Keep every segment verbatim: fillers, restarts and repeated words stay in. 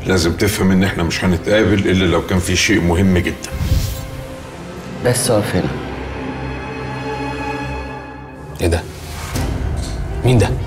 لازم تفهم ان احنا مش هنتقابل الا لو كان في شيء مهم جدا. بس اقف هنا. ايه ده؟ مين ده؟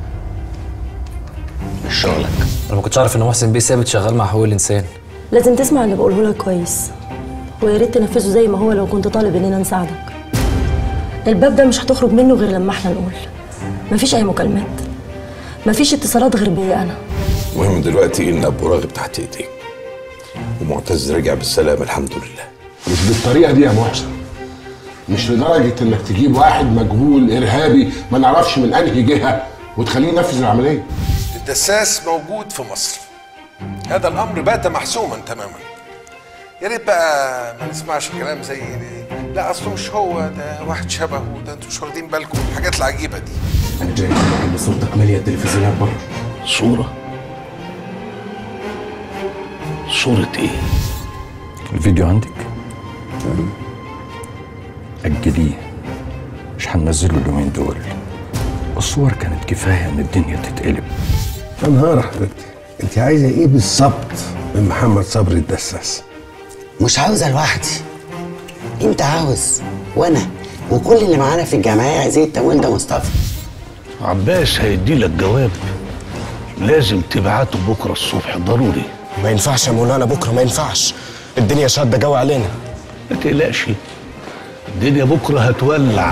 مش شغلك. انا ما كنتش اعرف ان محسن بيه ثابت شغال مع حقوق الانسان. لازم تسمع اللي بقوله لك كويس، ويا ريت تنفذه زي ما هو لو كنت طالب اننا نساعدك. الباب ده مش هتخرج منه غير لما احنا نقول. مفيش اي مكالمات، مفيش اتصالات غير بيا انا. المهم دلوقتي ان ابو راغب تحت ايديك، ومعتز رجع بالسلامه الحمد لله. مش بالطريقه دي يا محسن، مش لدرجه انك تجيب واحد مجهول ارهابي ما نعرفش من انهي جهه وتخليه ينفذ العمليه. الدساس موجود في مصر، هذا الامر بات محسوما تماما. يا ريت بقى ما نسمعش كلام زي لا اصله مش هو ده، واحد شبهه ده، انتوا مش واخدين بالكم من الحاجات العجيبه دي. انا جاي ان صورتك ماليه التلفزيونات بره. صورة؟ صورة ايه؟ الفيديو عندك؟ أجليه، مش هننزله اليومين دول. الصور كانت كفاية إن الدنيا تتقلب. يا نهار حبيبتي، أنت عايزة إيه بالظبط من محمد صبري الدساس؟ مش عاوزة لوحدي، انت عاوز وانا وكل اللي معانا في الجمعية عايزين التمويل ده. مصطفى عباس هيدي لك جواب، لازم تبعته بكره الصبح ضروري. ما ينفعش يا مولانا، بكره ما ينفعش، الدنيا شاده جو علينا. ما تقلقش، الدنيا بكره هتولع.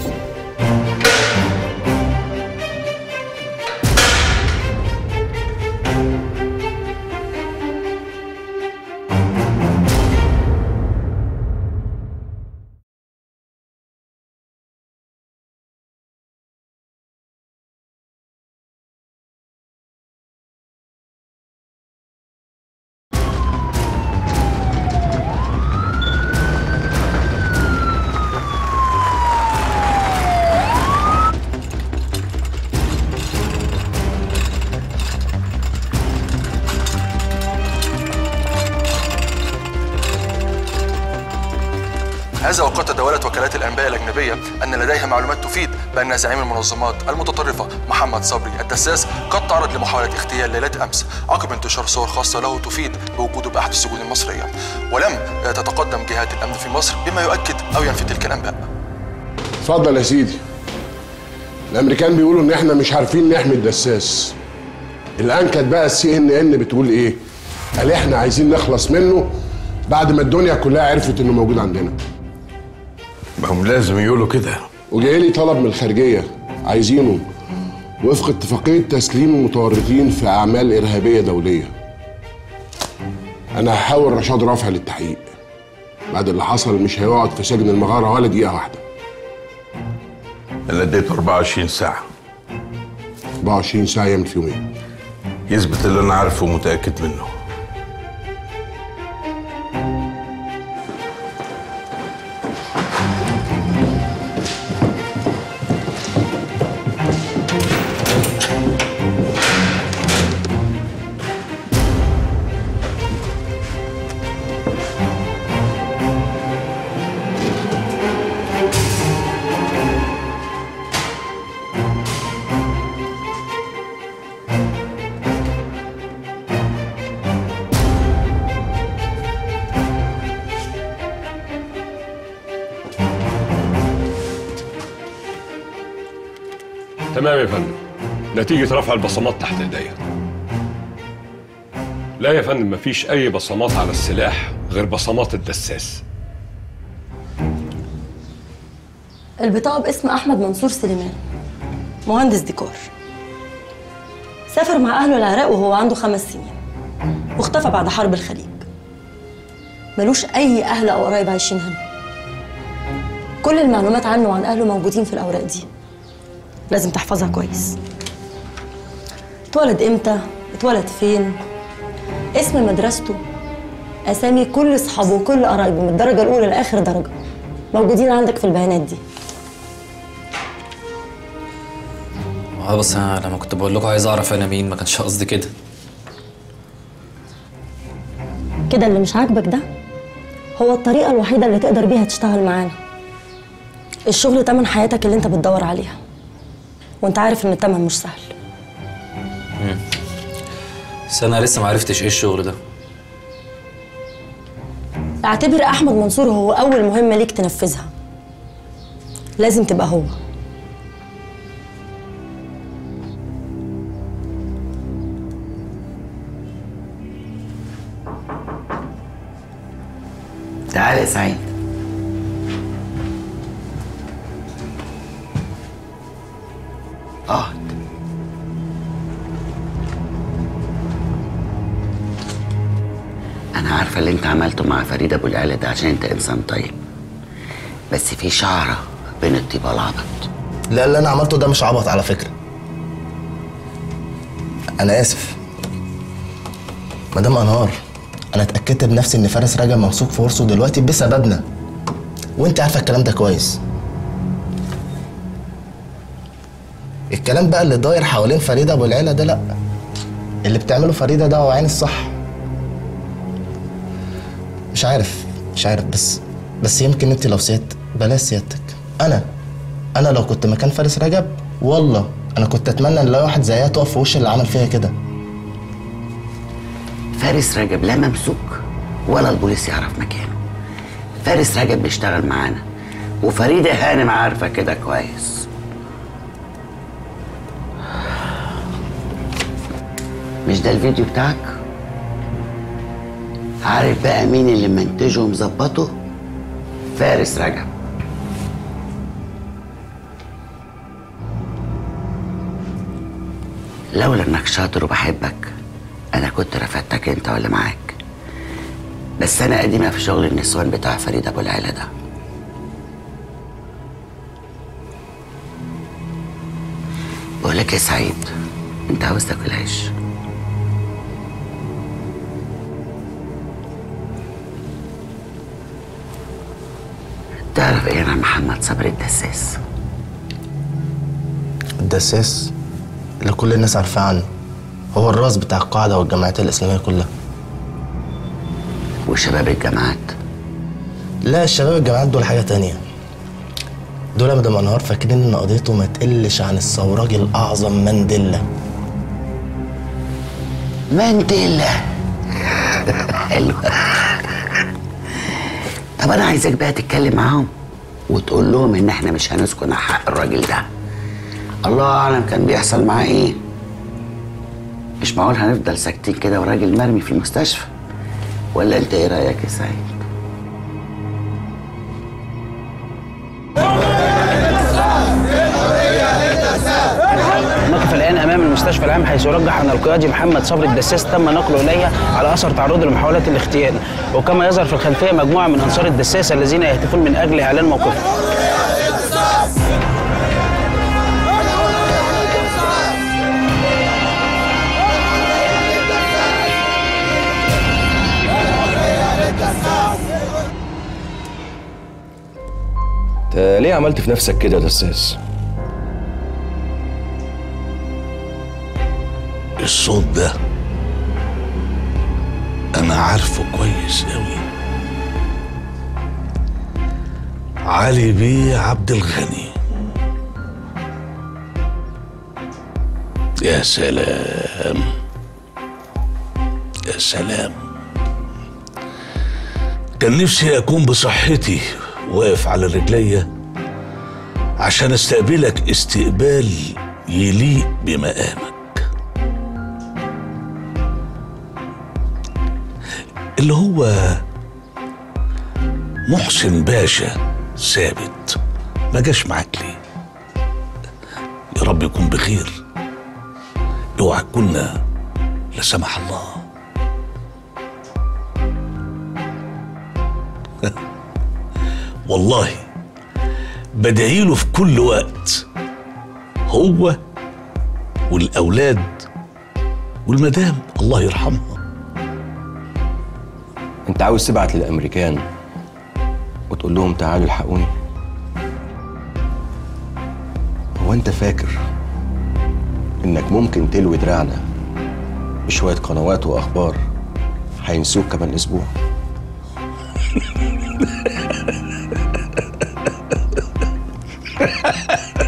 هذا وقد تداولت وكالات الانباء الاجنبيه ان لديها معلومات تفيد بان زعيم المنظمات المتطرفه محمد صبري الدساس قد تعرض لمحاوله اغتيال ليله امس عقب انتشار صور خاصه له تفيد بوجوده باحد السجون المصريه، ولم تتقدم جهات الامن في مصر بما يؤكد او ينفي تلك الانباء. اتفضل يا سيدي. الامريكان بيقولوا ان احنا مش عارفين نحمي الدساس. الان كانت بقى السي ان ان بتقول ايه؟ قال احنا عايزين نخلص منه بعد ما الدنيا كلها عرفت انه موجود عندنا. ما هم لازم يقولوا كده. وجاي لي طلب من الخارجيه عايزينه وفق اتفاقيه تسليم المتورطين في اعمال ارهابيه دوليه. انا هحاول رشاد رافع للتحقيق. بعد اللي حصل مش هيقعد في سجن المغاره ولا دقيقه واحده. انا اديته أربعة وعشرين ساعه. أربعة وعشرين ساعه يعمل فيهم ايه؟ يثبت اللي انا عارفه ومتاكد منه. تمام يا فندم، نتيجة رفع البصمات تحت ايديا. لا يا فندم، مفيش أي بصمات على السلاح غير بصمات الدساس. البطاقة باسم أحمد منصور سليمان، مهندس ديكور. سافر مع أهله العراق وهو عنده خمس سنين واختفى بعد حرب الخليج. ملوش أي أهل أو قرايب عايشين هنا. كل المعلومات عنه وعن أهله موجودين في الأوراق دي، لازم تحفظها كويس. اتولد امتى، اتولد فين، اسم مدرسته، اسامي كل اصحابه وكل قرايبه من الدرجه الاولى لاخر درجه موجودين عندك في البيانات دي. اه بس انا لما كنت بقول لكم عايز اعرف انا مين ما كانش قصدي كده. كده اللي مش عاجبك ده هو الطريقه الوحيده اللي تقدر بيها تشتغل معانا. الشغل تمن حياتك اللي انت بتدور عليها، وانت عارف ان التمن مش سهل. مم. بس انا لسه ما عرفتش ايه الشغل ده. اعتبر احمد منصور هو اول مهمه ليك تنفذها. لازم تبقى هو. تعال يا سعيد. اقعد. انا عارفه اللي انت عملته مع فريد ابو العلا ده عشان انت انسان طيب، بس في شعره بين الطيبه والعبط. لا اللي انا عملته ده مش عبط على فكره. انا اسف مدام انهار، انا اتاكدت بنفسي ان فارس رجب ممسوك في ورثه دلوقتي بسببنا، وانت عارفه الكلام ده كويس. الكلام بقى اللي داير حوالين فريده ابو العلا ده لا، اللي بتعمله فريده ده هو عين الصح. مش عارف مش عارف بس بس يمكن انت لو سيادت بلاش سيادتك. انا انا لو كنت مكان فارس رجب والله انا كنت اتمنى ان لا واحد زيها تقف في وش اللي عمل فيها كده. فارس رجب لا ممسوك ولا البوليس يعرف مكانه. فارس رجب بيشتغل معانا وفريده هانم عارفه كده كويس. مش ده الفيديو بتاعك؟ عارف بقى مين اللي منتجه ومظبطه؟ فارس رجب. لولا انك شاطر وبحبك انا كنت رفدتك انت ولا معاك، بس انا قديمه في شغل النسوان بتاع فريد ابو العلا ده. بقول لك يا سعيد، انت عاوز تاكل عيش؟ تعرف ايه عن محمد صبري الدساس؟ الدساس اللي كل الناس عارفاه عنه، هو الراس بتاع القاعدة والجماعات الإسلامية كلها. وشباب الجامعات؟ لا الشباب الجامعات دول حاجة تانية. دول يا مدام أنهار فاكرين إن قضيته ما تقلش عن الثوراجي الأعظم مانديلا. مانديلا حلو. طب أنا عايزك بقى تتكلم معاهم وتقول لهم إن إحنا مش هنسكن على حق الراجل ده. الله أعلم كان بيحصل معاه إيه. مش معقول هنفضل ساكتين كده وراجل مرمي في المستشفى، ولا انت ايه رايك يا سعيد؟ نقف الان امام المستشفى العام حيث يرجح ان القيادي محمد صبري الدساس تم نقله اليها على اثر تعرضه لمحاولات الاغتيال، وكما يظهر في الخلفيه مجموعه من انصار الدساس الذين يهتفون من اجل اعلان موقفهم. انت ليه عملت في نفسك كده يا دساس؟ الصوت ده انا عارفه كويس قوي. علي بيه عبد الغني. يا سلام يا سلام، كان نفسي اكون بصحتي واقف على رجليا عشان استقبلك استقبال يليق بمقامك، اللي هو محسن باشا ثابت. ما جاش معاك ليه؟ يا رب يكون بخير، اوعى تكون لا سمح الله. والله بدعيله في كل وقت، هو والأولاد والمدام الله يرحمها. انت عاوز تبعت للأمريكان وتقول لهم تعالوا الحقوني؟ هو انت فاكر انك ممكن تلوي دراعنا بشوية قنوات وأخبار هينسوك كمان أسبوع؟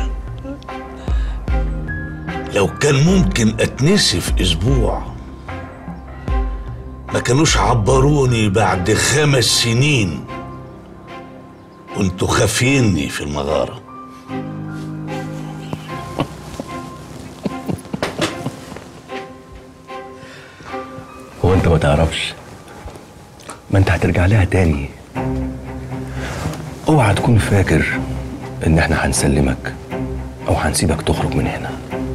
لو كان ممكن اتنسي في اسبوع كانوش عبروني بعد خمس سنين وانتوا خافيني في المغارة. هو انت ما تعرفش؟ ما انت هترجع لها تاني. اوعى تكون فاكر ان احنا هنسلمك او هنسيبك تخرج من هنا.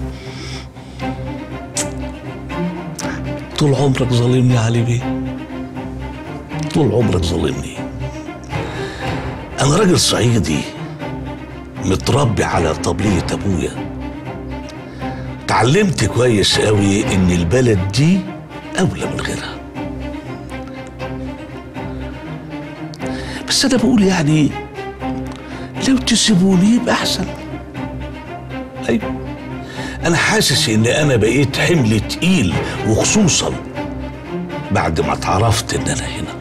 طول عمرك ظالمني يا علي بيه، طول عمرك ظالمني. انا راجل صعيدي متربي على طبلية ابويا، اتعلمت كويس قوي ان البلد دي اولى من غيرها. بس انا بقول يعني لو تسيبوني يبقى احسن. ايوه انا حاسس ان انا بقيت حمل تقيل، وخصوصا بعد ما اتعرفت ان انا هنا.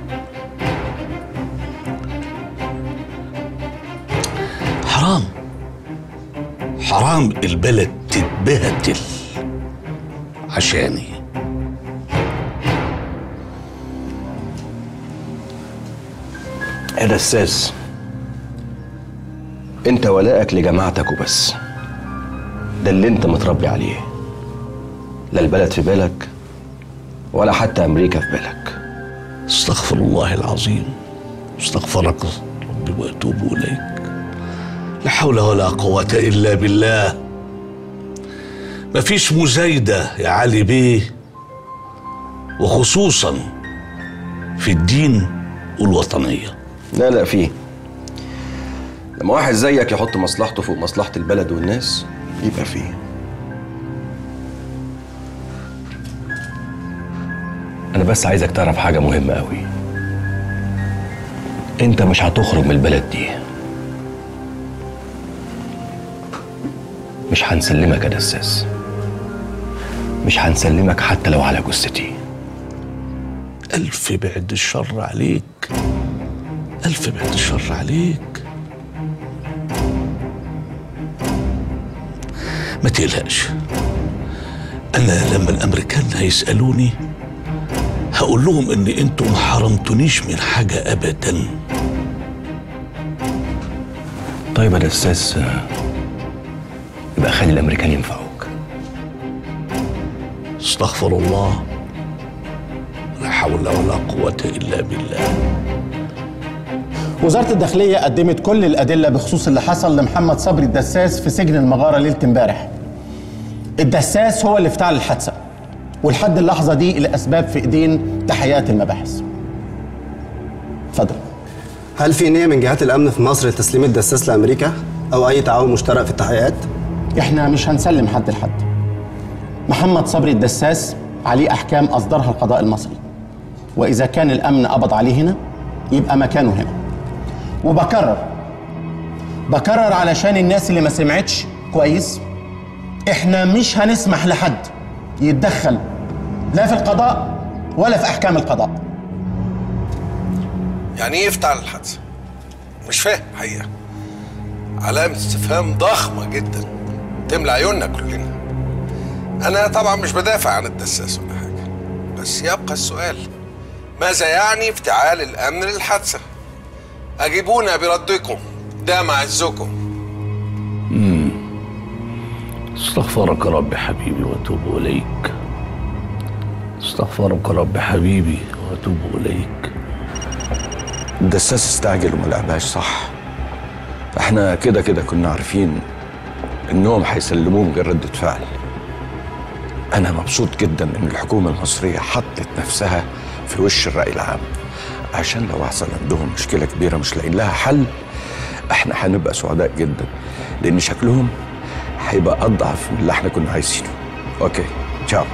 حرام حرام البلد تتبهدل عشاني. يا دساس، انت ولائك لجماعتك وبس، ده اللي انت متربي عليه. لا البلد في بالك ولا حتى امريكا في بالك. استغفر الله العظيم، استغفرك ربي واتوب اليك. لا حول ولا قوة الا بالله. مفيش مزايدة يا علي بيه، وخصوصا في الدين والوطنية. لا لا فيه. لما واحد زيك يحط مصلحته فوق مصلحة البلد والناس يبقى فيه. أنا بس عايزك تعرف حاجة مهمة أوي. أنت مش هتخرج من البلد دي. مش هنسلمك يا دساس. مش هنسلمك حتى لو على جثتي. ألف بعد الشر عليك، ألف بعد الشر عليك. ما تقلقش، أنا لما الأمريكان هيسألوني هقول لهم إن أنتوا ما حرمتونيش من حاجة أبدا. طيب يا دساس، يبقى خلي الأمريكان ينفعوك. استغفر الله، لا حول ولا قوة إلا بالله. وزارة الداخلية قدمت كل الأدلة بخصوص اللي حصل لمحمد صبري الدساس في سجن المغارة ليلة امبارح. الدساس هو اللي افتعل الحادثة، ولحد اللحظة دي الأسباب في إيدين تحقيقات المباحث. اتفضل. هل في نية من جهات الأمن في مصر لتسليم الدساس لأمريكا أو أي تعاون مشترك في التحقيقات؟ إحنا مش هنسلم حد لحد. محمد صبري الدساس عليه أحكام أصدرها القضاء المصري، وإذا كان الأمن قبض عليه هنا يبقى مكانه هنا. وبكرر بكرر علشان الناس اللي ما سمعتش كويس، احنا مش هنسمح لحد يتدخل لا في القضاء ولا في احكام القضاء. يعني ايه يفتعل الحادثه؟ مش فاهم حقيقه. علامه استفهام ضخمه جدا تملى عيوننا كلنا. انا طبعا مش بدافع عن الدساس ولا حاجه، بس يبقى السؤال، ماذا يعني افتعال الامن للحادثه؟ أجيبونا بردكم، ده معزكم. امم استغفرك ربي حبيبي واتوب اليك. استغفرك ربي حبيبي واتوب اليك. الدساس استعجل وما لعبهاش صح. احنا كده كده كنا عارفين انهم هيسلموه من غير ردة فعل. انا مبسوط جدا ان الحكومة المصرية حطت نفسها في وش الرأي العام، عشان لو حصل عندهم مشكلة كبيرة مش لاقيين لها حل احنا هنبقى سعداء جدا، لان شكلهم هيبقى اضعف من اللي احنا كنا عايزينه. اوكي، تشاو.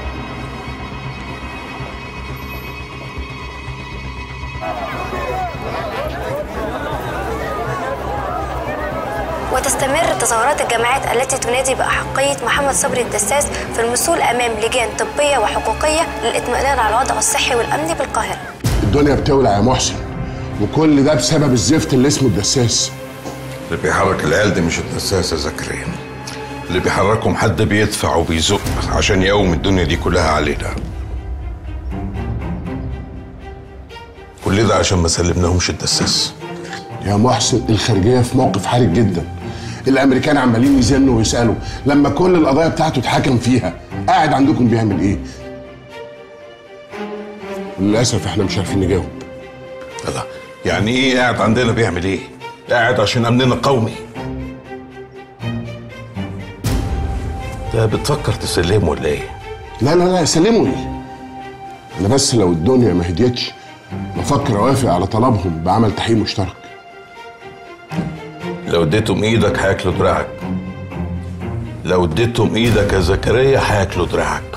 وتستمر تظاهرات الجماعات التي تنادي بأحقية محمد صبري الدساس في المثول أمام لجان طبية وحقوقية للإطمئنان على الوضع الصحي والأمني بالقاهرة. الدنيا بتولع يا محسن، وكل ده بسبب الزفت اللي اسمه الدساس. اللي بيحرك العيال دي مش الدساس يا زكريا، اللي بيحركهم حد بيدفع وبيزق عشان يقوم الدنيا دي كلها علينا. كل ده عشان ما سلمناهمش الدساس. يا محسن الخارجيه في موقف حرج جدا. الامريكان عمالين يزنوا ويسالوا لما كل القضايا بتاعته اتحكم فيها قاعد عندكم بيعمل ايه؟ للاسف احنا مش عارفين نجاوب. الله، يعني ايه قاعد عندنا بيعمل ايه؟ قاعد عشان امننا القومي. ده بتفكر تسلمه ولا ايه؟ لا لا لا سلموا ايه؟ انا بس لو الدنيا ما هديتش بفكر اوافق على طلبهم بعمل تحقيق مشترك. لو اديتهم ايدك هياكلوا دراعك. لو اديتهم ايدك يا زكريا هياكلوا دراعك.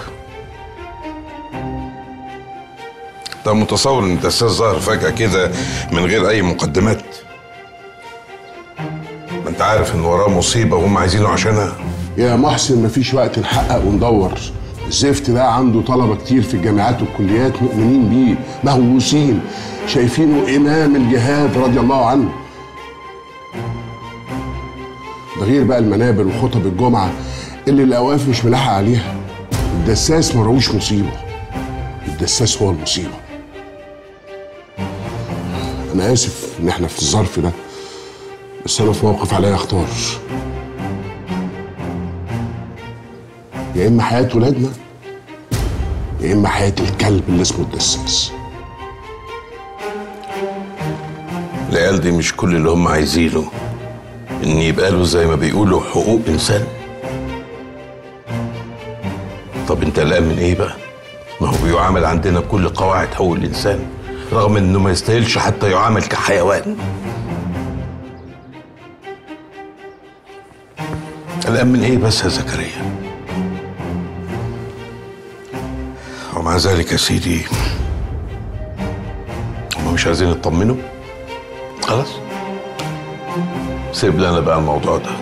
انت متصور ان الدساس ظهر فجأة كده من غير اي مقدمات؟ ما انت عارف ان وراه مصيبة وهم عايزينه عشانها. يا محسن مفيش وقت نحقق وندور. الزفت ده عنده طلبة كتير في الجامعات والكليات مؤمنين بيه مهووسين شايفينه إمام الجهاد رضي الله عنه. ده غير بقى المنابر وخطب الجمعة اللي الأوقاف مش ملاحق عليها. الدساس مراهوش مصيبة، الدساس هو المصيبة. أنا آسف إن إحنا في الظرف ده، بس أنا في موقف عليا أختار. يا إما حياة ولادنا يا إما حياة الكلب اللي اسمه الدساس. العيال دي مش كل اللي هم عايزينه إن يبقى له زي ما بيقولوا حقوق إنسان. طب أنت قلقان من إيه بقى؟ ما هو بيعامل عندنا بكل قواعد حقوق الإنسان رغم إنه ما يستاهلش حتى يعامل كحيوان. قلقان من إيه بس يا زكريا؟ ومع ذلك يا سيدي هم مش عايزين يطمنوا. خلاص سيب لنا بقى الموضوع ده.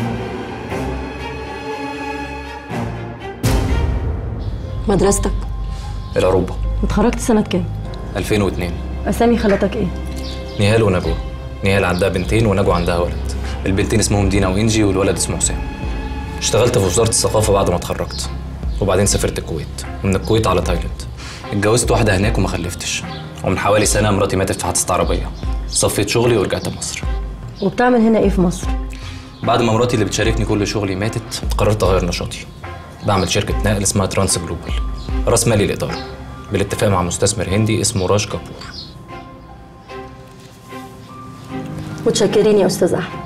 مدرستك؟ العروبة. اتخرجت سنة كام؟ ألفين واثنين. أسامي خالتك ايه؟ نهال ونجوى. نهال عندها بنتين ونجوى عندها ولد. البنتين اسمهم دينا وإنجي والولد اسمه حسام. اشتغلت في وزارة الثقافة بعد ما اتخرجت، وبعدين سافرت الكويت، ومن الكويت على تايلاند. اتجوزت واحدة هناك وما خلفتش، ومن حوالي سنة مراتي ماتت في حادثة عربية. صفيت شغلي ورجعت مصر. وبتعمل هنا ايه في مصر؟ بعد ما مراتي اللي بتشاركني كل شغلي ماتت، قررت اغير نشاطي. بعمل شركة نقل اسمها ترانس جلوبال، راس مالي الإدارة، بالاتفاق مع مستثمر هندي اسمه راج كابور. متشكرين يا أستاذ أحمد.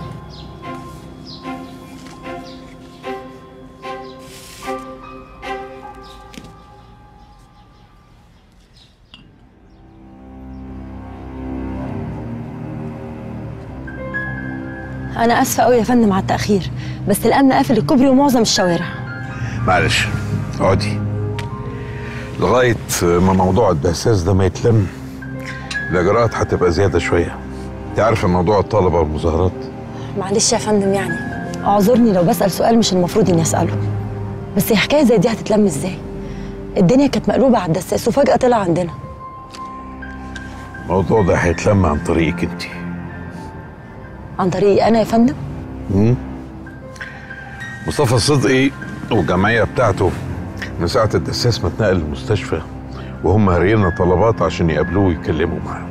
أنا آسفة أوي يا فندم على التأخير، بس الأمن قافل الكوبري ومعظم الشوارع. معلش اقعدي لغاية ما موضوع الدساس ده ما يتلم. الإجراءات هتبقى زيادة شوية. أنت عارفة موضوع الطلبة والمظاهرات. معلش يا فندم، يعني اعذرني لو بسأل سؤال مش المفروض إني أسأله، بس هي حكاية زي دي هتتلم إزاي؟ الدنيا كانت مقلوبة على الدساس وفجأة طلع عندنا. الموضوع ده هيتلم عن طريقك أنت. عن طريقي أنا يا فندم؟ امم مصطفى صدقي والجمعية بتاعته من ساعة الدساس ما اتنقل المستشفى وهم هارينا طلبات عشان يقابلوه ويتكلموا معاه.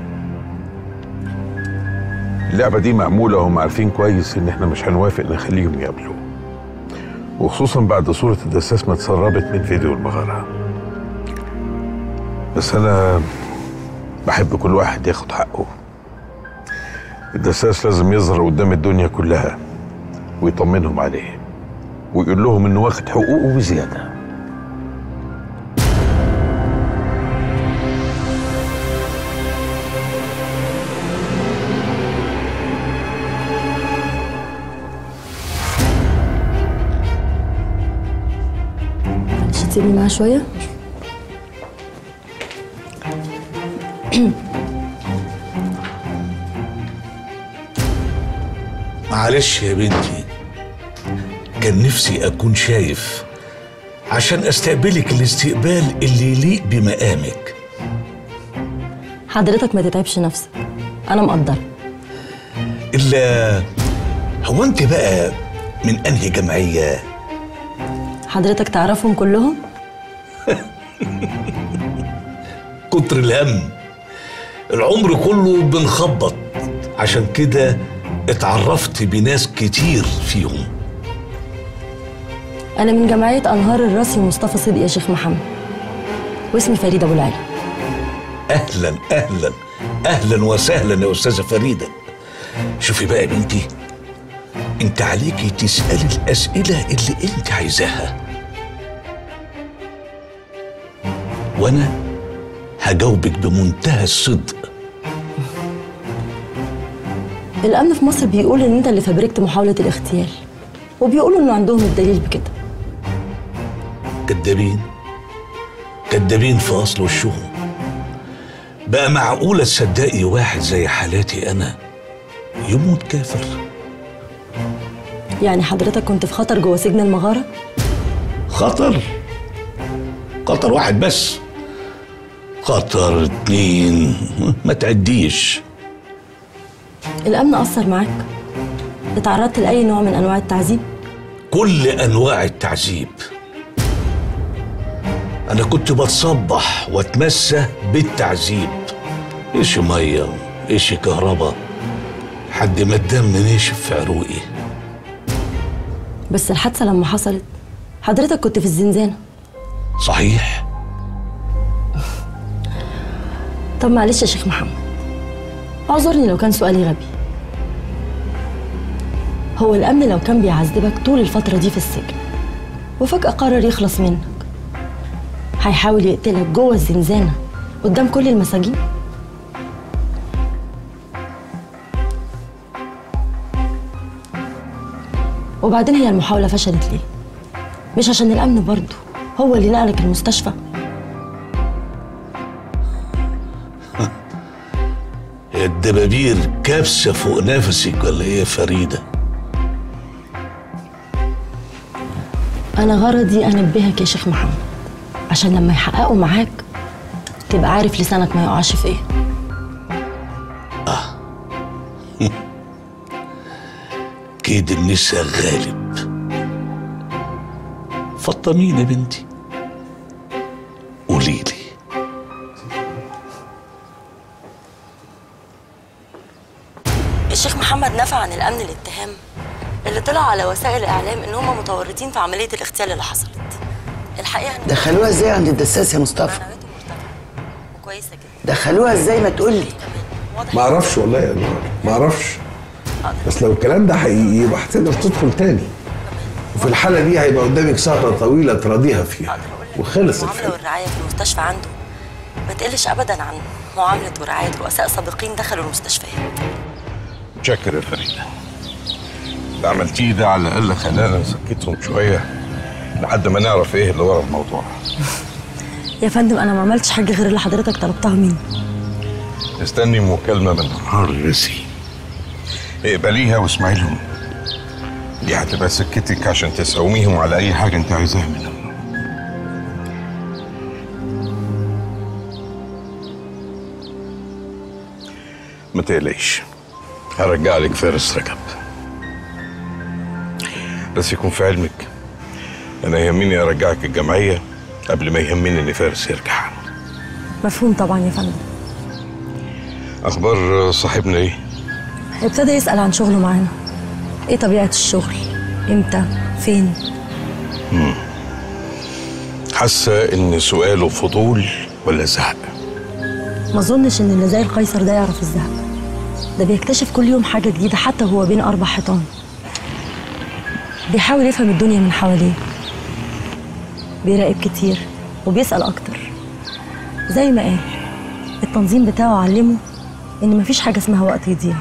اللعبة دي معمولة وهم عارفين كويس إن إحنا مش هنوافق نخليهم يقابلوه، وخصوصا بعد صورة الدساس ما اتسربت من فيديو المغارة. بس أنا بحب كل واحد ياخد حقه. الدساس لازم يظهر قدام الدنيا كلها ويطمنهم عليه ويقول لهم إنه واخد حقوقه بزيادة. مش هتسيبني معاه شوية؟ معلش يا بنتي، كان نفسي أكون شايف عشان أستقبلك الاستقبال اللي يليق بمقامك. حضرتك ما تتعبش نفسك، أنا مقدرة. إلا هو أنت بقى من أنهي جمعية؟ حضرتك تعرفهم كلهم؟ كتر الهم. العمر كله بنخبط، عشان كده اتعرفت بناس كتير فيهم. أنا من جمعية أنهار الراسي مصطفى صدقي يا شيخ محمد، واسمي فريدة أبو العلا. اهلا اهلا اهلا وسهلا يا استاذه فريده. شوفي بقى يا بنتي، انت عليكي تسالي الاسئله اللي انت عايزاها، وانا هجاوبك بمنتهى الصدق. الأمن في مصر بيقول إن أنت اللي فبركت محاولة الاغتيال، وبيقولوا إنه عندهم الدليل بكده. كدابين كدابين في اصل وشهم. بقى معقوله تصدقي واحد زي حالاتي انا يموت كافر؟ يعني حضرتك كنت في خطر جوه سجن المغارة؟ خطر؟ خطر واحد بس؟ خطر اتنين ما تعديش. الأمن أثر معاك؟ اتعرضت لأي نوع من أنواع التعذيب؟ كل أنواع التعذيب. أنا كنت بتصبح واتمسى بالتعذيب، إيش مية إيش كهرباء، حد ما الدم نشف في عروقي. بس الحادثة لما حصلت حضرتك كنت في الزنزانة. صحيح. طب معلش يا شيخ محمد، اعذرني لو كان سؤالي غبي. هو الأمن لو كان بيعذبك طول الفترة دي في السجن وفجأة قرر يخلص منك، هيحاول يقتلك جوه الزنزانة قدام كل المساجين؟ وبعدين هي المحاولة فشلت ليه؟ مش عشان الأمن برضه هو اللي نقلك المستشفى؟ يا الدبابير كابسة فوق نفسك ولا ايه يا فريدة؟ أنا غرضي أنبهك يا شيخ محمد، عشان لما يحققوا معاك تبقى عارف لسانك ما يقعش في ايه. اه كيد النساء غالب. فطميني يا بنتي، قوليلي. الشيخ محمد نفى عن الأمن الاتهام اللي طلع على وسائل الإعلام إن هم متورطين في عملية الاغتيال اللي حصلت. الحقيقة دخلوها ازاي عند الدساس يا مصطفى؟ كويسة كده. دخلوها ازاي ما تقولي؟ ما اعرفش والله يا نهار، ما اعرفش. بس لو الكلام ده حقيقي يبقى هتقدر تدخل تاني، وفي الحالة دي هيبقى قدامك سهرة طويلة تراضيها فيها وخلص المعاملة الفيلم. والرعاية في المستشفى عنده ما تقلش أبدا عن معاملة ورعاية رؤساء سابقين دخلوا المستشفيات. متشكر يا فريدة. اللي عملتيه ده على الأقل خلانا نسكتهم شوية لحد ما نعرف إيه اللي ورا الموضوع. يا فندم أنا ما عملتش حاجة غير اللي حضرتك طلبتها مني. استني مكالمة من نهار الرسي، اقبليها واسمعي لهم. دي هتبقى سكتك عشان تساوميهم على أي حاجة أنت عايزاها منهم. ما تقلقيش، هرجع لك فارس رجب، بس يكون في علمك أنا يهمني أرجعك الجمعية قبل ما يهمني إن فارس يرجع. مفهوم طبعا يا فندم. أخبار صاحبنا إيه؟ ابتدى يسأل عن شغله معانا. إيه طبيعة الشغل؟ إمتى؟ فين؟ مم. حاسة إن سؤاله فضول ولا زهق؟ ما أظنش إن اللي زي القيصر ده يعرف الزهق. ده بيكتشف كل يوم حاجة جديدة حتى وهو بين أربع حيطان. بيحاول يفهم الدنيا من حواليه. بيراقب كتير وبيسأل أكتر. زي ما قال التنظيم بتاعه علمه إن مفيش حاجة اسمها وقت يضيع.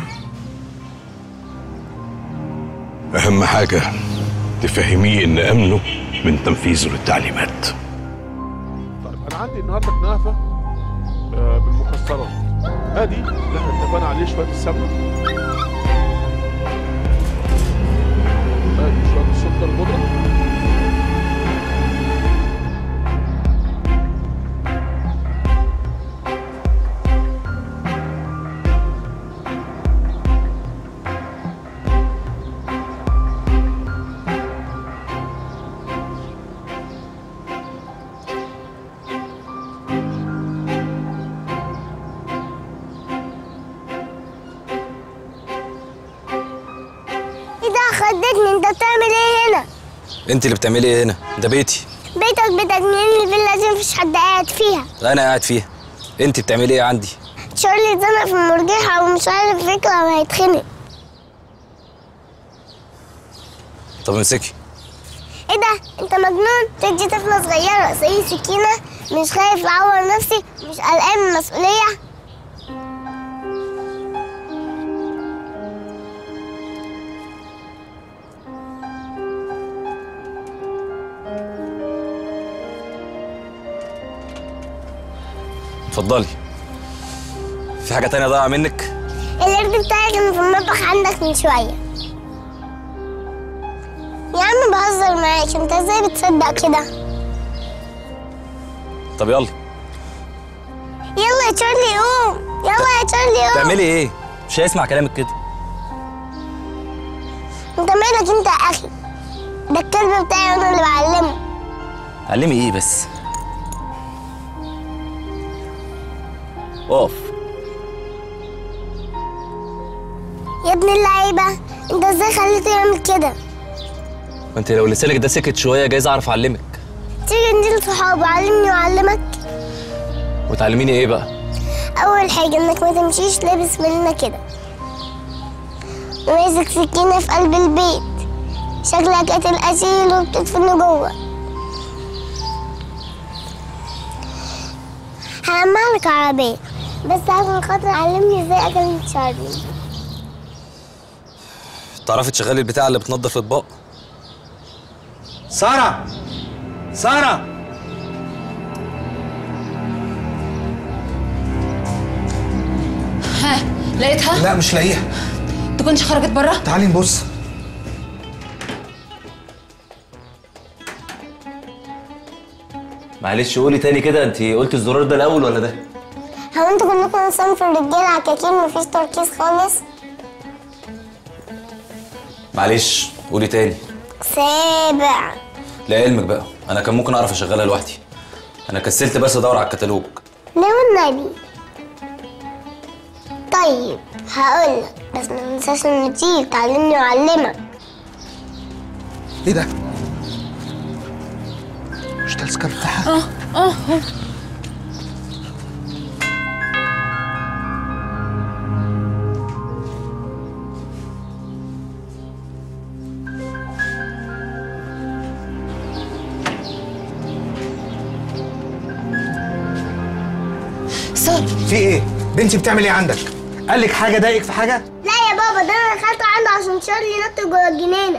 أهم حاجة تفهميه إن أمنه من تنفيذه للتعليمات. طيب أنا عندي النهارده كنافة آه بالمكسرات، ادي اللي احنا اتفقنا عليه شويه السمنه، ادي شويه السكر البودره، خضتني. انت بتعمل ايه هنا؟ انت اللي بتعملي ايه هنا؟ ده بيتي. بيتك بيتك مين؟ الفيلا دي مفيش حد قاعد فيها. انا قاعد فيها. انت بتعملي ايه عندي؟ تشارلي اتزنق في المرجحة ومش عارف فكرة وهيتخنق. طب امسكي. ايه ده؟ انت مجنون؟ تدي طفلة صغيرة زي سكينة؟ مش خايف اعور نفسي؟ مش قلقان من المسؤولية؟ اتفضلي. في حاجة تانية ضايعة منك؟ القرد بتاعي كان في المطبخ عندك من شوية. يا عم بهزر معاك، انت ازاي بتصدق كده؟ طب يلا. يلا يا تشارلي قوم، يلا يا تشارلي قوم. بتعملي ايه؟ مش هيسمع كلامك كده. انت مالك انت يا اخي؟ ده الكلب بتاعي انا اللي بعلمه. علمي ايه بس؟ اقف. يا ابن اللعيبة، انت ازاي خليته يعمل كده؟ ما انت لو لسانك ده سكت شويه جايز اعرف اعلمك. تيجي ننزل صحاب علمني واعلمك. وتعلميني ايه بقى؟ اول حاجة انك ما تمشيش لابس مننا كده وماسك سكينة في قلب البيت، شكلك قاتل قتيل وبتدفن جوه. هعملك عربية بس عشان خاطر علمني ازاي اكلم تشارلي. تعرفي تشغلي البتاع اللي بتنضف الاطباق؟ سارة سارة ها لقيتها؟ لا مش لاقيها. تكونش خرجت بره؟ تعالي نبص. معلش قولي تاني كده، انت قلتي الزرار ده الاول ولا ده؟ هو انتوا كلكم انسان في الرجالة عكاكين مفيش تركيز خالص؟ معلش قولي تاني. سابع. لعلمك بقى انا كان ممكن اعرف اشغلها لوحدي، انا كسلت بس ادور على الكتالوج. لا والنبي. طيب هقولك بس ما تنساش ان تيجي تعلمني واعلمك. ايه ده؟ مش ده السكار بتاعها؟ اه اه اه سارة في ايه؟ بنتي بتعمل ايه عندك؟ قال لك حاجة ضايقك في حاجة؟ لا يا بابا، ده انا دخلت عنده عشان تشارلي نط جوه الجنينة.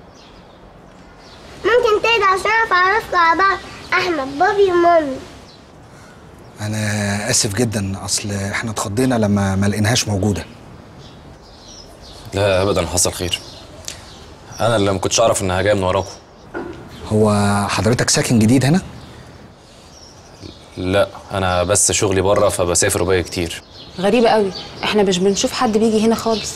ممكن تهدى عشان اعرف اعرفكوا على بعض. احمد بابي ومامي. انا اسف جدا، اصل احنا اتخضينا لما ما لقيناهاش موجودة. لا ابدا حصل خير، انا اللي ما كنتش اعرف انها جايه من وراكم. هو حضرتك ساكن جديد هنا؟ لا انا بس شغلي بره فبسافر وباجي كتير. غريبة قوي، احنا مش بنشوف حد بيجي هنا خالص.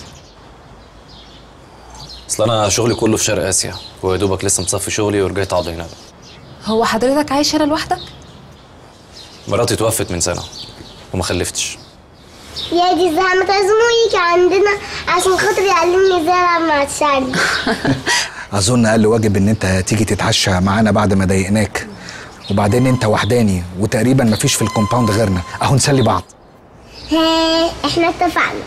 اصل انا شغلي كله في شرق اسيا ويا دوبك لسه مصفي شغلي ورجعت اقعد هنا بقى. هو حضرتك عايش هنا لوحدك؟ مراتي توفت من سنه وما خلفتش. يا دي الزهق، تعزموا يجي عندنا عشان خاطر يعلمني ازاي العب مع تشارلي. اظن اقل واجب ان انت تيجي تتعشى معانا بعد ما ضايقناك، وبعدين انت وحداني وتقريبا مفيش في الكومباوند غيرنا، اهو نسلي بعض. ها احنا اتفقنا.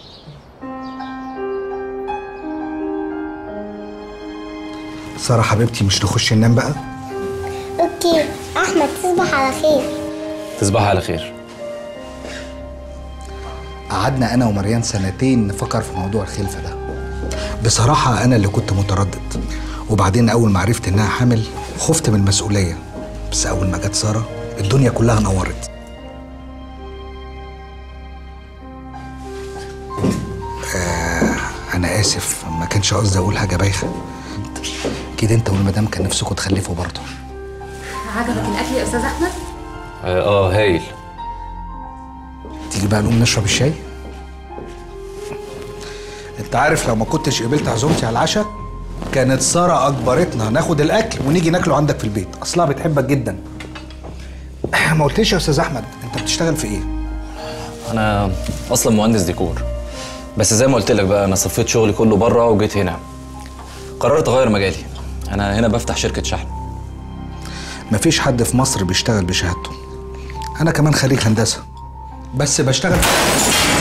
سارة حبيبتي مش نخش ننام بقى؟ اوكي احمد، تصبح على خير. تصبح على خير. قعدنا انا ومريان سنتين نفكر في موضوع الخلفة ده. بصراحة انا اللي كنت متردد، وبعدين اول ما عرفت انها حامل خفت من المسؤولية، بس اول ما جت سارة الدنيا كلها نورت. آه انا اسف، ما كانش قصدي اقول حاجة بايخة. كده انت والمدام كان نفسكم تخلفوا برضه. عجبك الاكل يا استاذ احمد؟ اه, آه هايل. تيجي بقى نقوم نشرب الشاي؟ انت عارف لو ما كنتش قبلت عزومتي على العشاء كانت سارة اجبرتنا ناخد الاكل ونيجي ناكله عندك في البيت، اصلها بتحبك جدا. ما قلتليش يا استاذ احمد انت بتشتغل في ايه؟ انا اصلا مهندس ديكور، بس زي ما قلت لك بقى انا صفيت شغلي كله بره وجيت هنا. قررت اغير مجالي. انا هنا بفتح شركه شحن. مفيش حد في مصر بيشتغل بشهادته. انا كمان خريج هندسه بس بشتغل